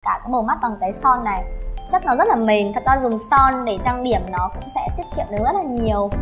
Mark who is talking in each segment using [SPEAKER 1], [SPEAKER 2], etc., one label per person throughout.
[SPEAKER 1] cả cái màu mắt bằng cái son này. Chất nó rất là mềm, thật ra dùng son để trang điểm nó cũng sẽ tiết kiệm được rất là nhiều.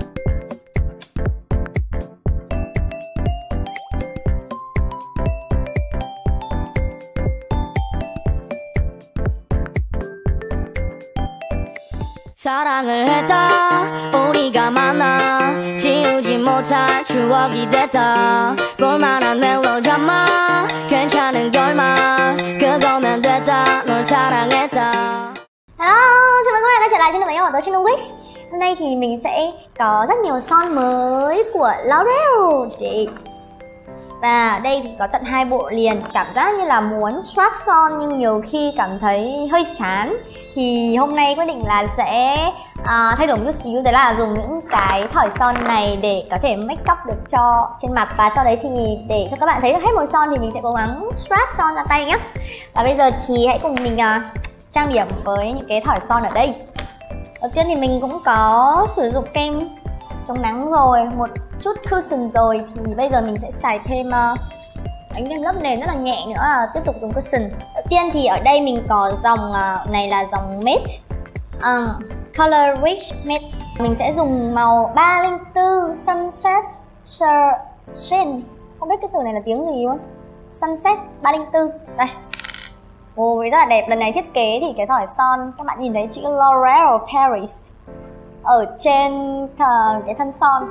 [SPEAKER 2] 사랑을 했다 우리가 만나 지우지 못할 추억이 됐다 볼만한 멜로드라마 괜찮은 결말 그거면 됐다 널 사랑했다.
[SPEAKER 1] Hello, chào mừng các bạn đã trở lại trên kênh của tớ Trinh Wish. Hôm nay thì mình sẽ có rất nhiều son mới của L'Oreal. Và ở đây thì có tận 2 bộ liền. Cảm giác như là muốn swatch son nhưng nhiều khi cảm thấy hơi chán. Thì hôm nay quyết định là sẽ thay đổi một chút xíu. Đấy là dùng những cái thỏi son này để có thể make up được cho trên mặt. Và sau đấy thì để cho các bạn thấy được hết màu son thì mình sẽ cố gắng swatch son ra tay nhé. Và bây giờ thì hãy cùng mình trang điểm với những cái thỏi son ở đây. Đầu tiên thì mình cũng có sử dụng kem chống nắng rồi, một chút cushion rồi, thì bây giờ mình sẽ xài thêm đánh thêm lớp nền rất là nhẹ nữa là tiếp tục dùng cushion. Đầu tiên thì ở đây mình có dòng này là dòng matte, Color Rich Matte. Mình sẽ dùng màu 304 Sunset Shine. Không biết cái từ này là tiếng gì luôn. Sunset 304. Đây. Ôi, rất là đẹp. Lần này thiết kế thì cái thỏi son các bạn nhìn thấy chữ L'Oreal Paris ở trên cái thân son.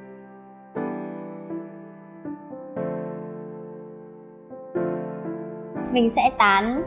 [SPEAKER 1] Mình sẽ tán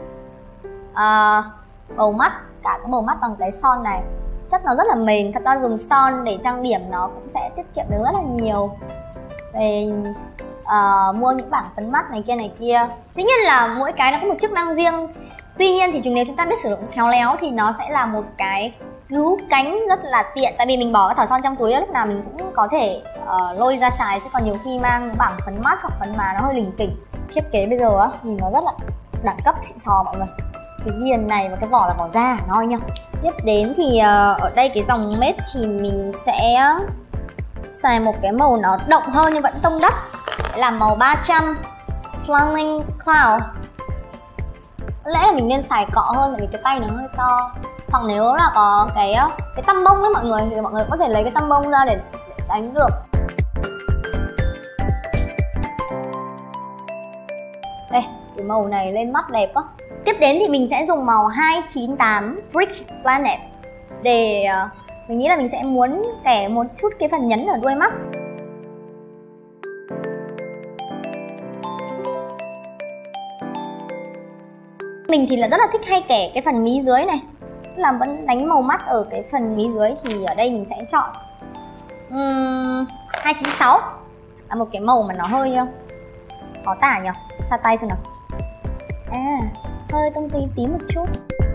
[SPEAKER 1] bầu mắt, cả cái bầu mắt bằng cái son này. Chất nó rất là mềm, thật ra dùng son để trang điểm nó cũng sẽ tiết kiệm được rất là nhiều. Về mua những bảng phấn mắt này kia. Dĩ nhiên là mỗi cái nó có một chức năng riêng. Tuy nhiên thì nếu chúng ta biết sử dụng khéo léo thì nó sẽ là một cái cứu cánh rất là tiện. Tại vì mình bỏ cái thỏi son trong túi lúc nào mình cũng có thể lôi ra xài. Chứ còn nhiều khi mang bảng phấn mắt hoặc phấn má nó hơi lỉnh kỉnh. Thiết kế bây giờ á nhìn nó rất là đẳng cấp xịn sò mọi người. Cái viền này và cái vỏ là vỏ da nói nha. Tiếp đến thì ở đây cái dòng matte thì mình sẽ xài một cái màu nó đậm hơn nhưng vẫn tông đất. Đấy là màu 300 Flaming Cloud. Có lẽ là mình nên xài cọ hơn tại vì cái tay nó hơi to. Hoặc nếu là có cái tăm bông ấy mọi người thì mọi người có thể lấy cái tăm bông ra để đánh được. Đây, cái màu này lên mắt đẹp quá. Tiếp đến thì mình sẽ dùng màu 298 Brick Planet để mình nghĩ là mình sẽ muốn kẻ một chút cái phần nhấn ở đuôi mắt. Mình thì là rất là thích hay kẻ cái phần mí dưới này, tức là vẫn đánh màu mắt ở cái phần mí dưới. Thì ở đây mình sẽ chọn 296 là một cái màu mà nó hơi khó tả nhỉ, xa tay xem nào. Hơi tông tím một chút.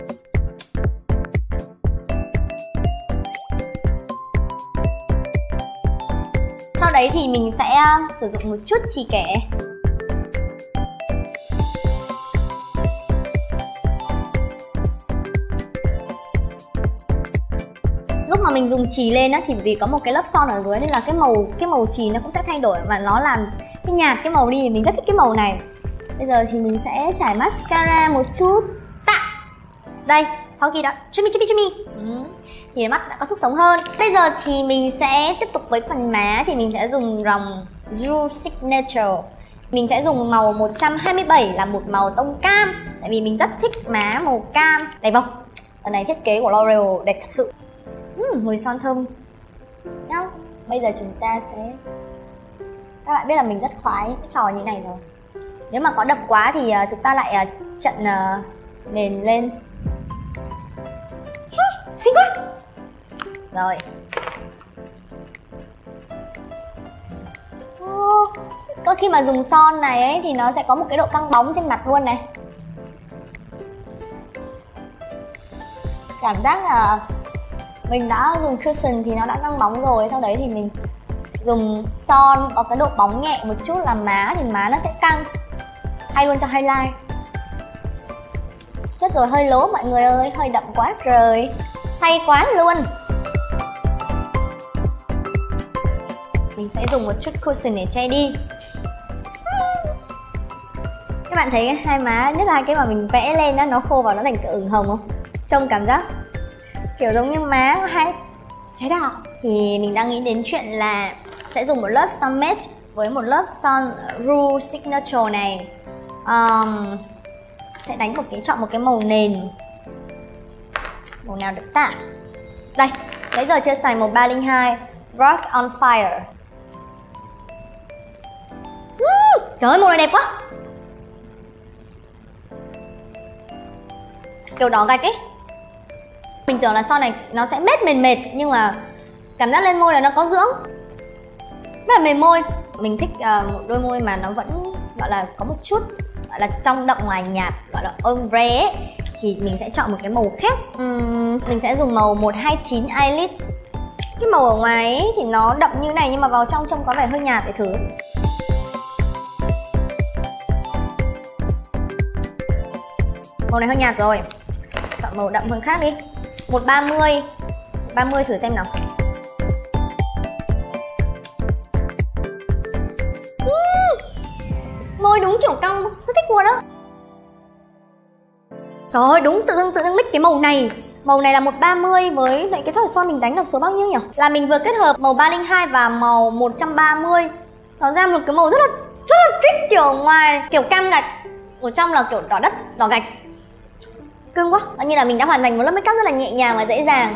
[SPEAKER 1] Sau đấy thì mình sẽ sử dụng một chút chì kẻ. Lúc mà mình dùng chì lên á thì vì có một cái lớp son ở dưới nên là cái màu chì nó cũng sẽ thay đổi và nó làm cái nhạt cái màu đi. Thì mình rất thích cái màu này. Bây giờ thì mình sẽ trải mascara một chút. Đây, sau khi đó chumi thì mắt đã có sức sống hơn. Bây giờ thì mình sẽ tiếp tục với phần má. Thì mình sẽ dùng dòng Jewel Signature. Mình sẽ dùng màu 127 là một màu tông cam. Tại vì mình rất thích má màu cam. Đẹp không? Lần này thiết kế của L'Oreal đẹp thật sự. Mùi son thơm nhá. Bây giờ chúng ta sẽ, các bạn biết là mình rất khoái cái trò như này rồi. Nếu mà có đậm quá thì chúng ta lại trận nền lên. Xinh quá. Rồi. Có khi mà dùng son này ấy thì nó sẽ có một cái độ căng bóng trên mặt luôn này. Cảm giác là mình đã dùng cushion thì nó đã căng bóng rồi. Sau đấy thì mình dùng son có cái độ bóng nhẹ một chút làm má thì má nó sẽ căng. Hay luôn cho highlight. Chết rồi, hơi lố mọi người ơi, hơi đậm quá rồi. Say quá luôn. Mình sẽ dùng một chút cushion để che đi. Các bạn thấy hai má, nhất là cái mà mình vẽ lên đó, nó khô vào nó thành cái ửng hồng không? Trông cảm giác kiểu giống như má hai trái đào. Thì mình đang nghĩ đến chuyện là sẽ dùng một lớp son matte với một lớp son Rouge Signature này. Sẽ đánh chọn một cái màu nền. Màu nào được ta? Đây, nãy giờ chưa xài màu 302 Rock on Fire. Trời ơi, màu này đẹp quá. Kiểu đỏ gạch ấy. Mình tưởng là son này nó sẽ mết mệt nhưng mà cảm giác lên môi là nó có dưỡng, rất là mềm môi. Mình thích một đôi môi mà nó vẫn gọi là có một chút gọi là trong đậm ngoài nhạt, gọi là ombre ấy. Thì mình sẽ chọn một cái màu khác. Mình sẽ dùng màu 129 Eyelid. Cái màu ở ngoài ấy thì nó đậm như này nhưng mà vào trong trông có vẻ hơi nhạt, để thử. Màu này hơi nhạt rồi, chọn màu đậm hơn khác đi. 130 30 thử xem nào. Môi đúng kiểu cong, rất thích luôn đó. Trời ơi, đúng tự dưng mix cái màu này. Màu này là 130 với lại cái thỏi son mình đánh được số bao nhiêu nhỉ? Là mình vừa kết hợp màu 302 và màu 130. Nó ra một cái màu rất là thích, kiểu ngoài kiểu cam gạch, ở trong là kiểu đỏ đất, đỏ gạch. Cưng quá, như là mình đã hoàn thành một lớp make up rất là nhẹ nhàng và dễ dàng.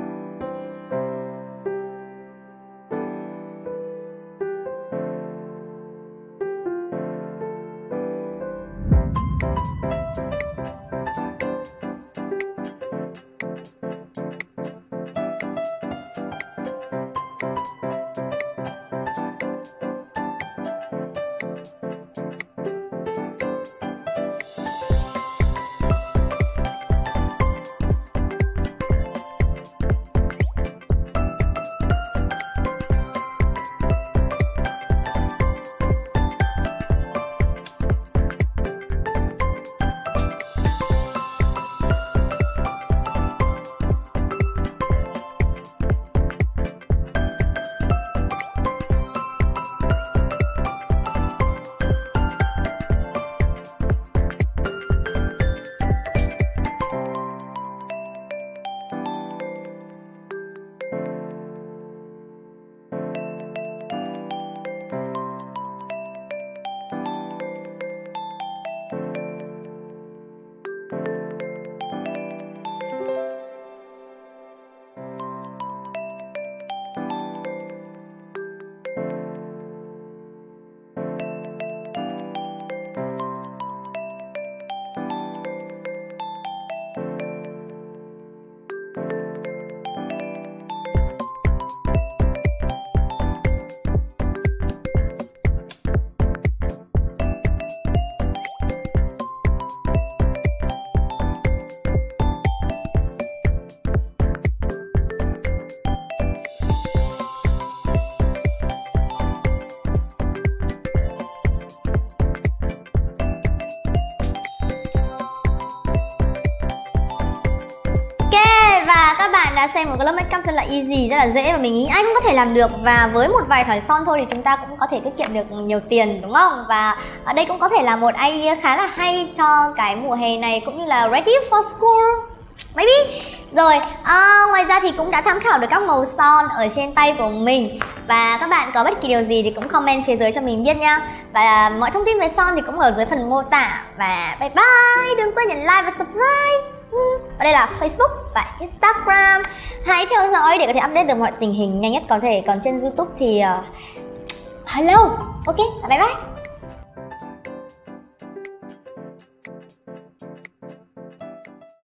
[SPEAKER 1] Và các bạn đã xem một cái lớp make up rất là easy, rất là dễ và mình nghĩ ai cũng có thể làm được. Và với một vài thỏi son thôi thì chúng ta cũng có thể tiết kiệm được nhiều tiền, đúng không? Và ở đây cũng có thể là một idea khá là hay cho cái mùa hè này, cũng như là ready for school maybe. Rồi, ngoài ra thì cũng đã tham khảo được các màu son ở trên tay của mình. Và các bạn có bất kỳ điều gì thì cũng comment phía dưới cho mình biết nha. Và mọi thông tin về son thì cũng ở dưới phần mô tả. Và bye bye, đừng quên nhấn like và subscribe. Ở đây là Facebook và Instagram. Hãy theo dõi để có thể update được mọi tình hình nhanh nhất có thể. Còn trên YouTube thì hello. Ok, bye bye.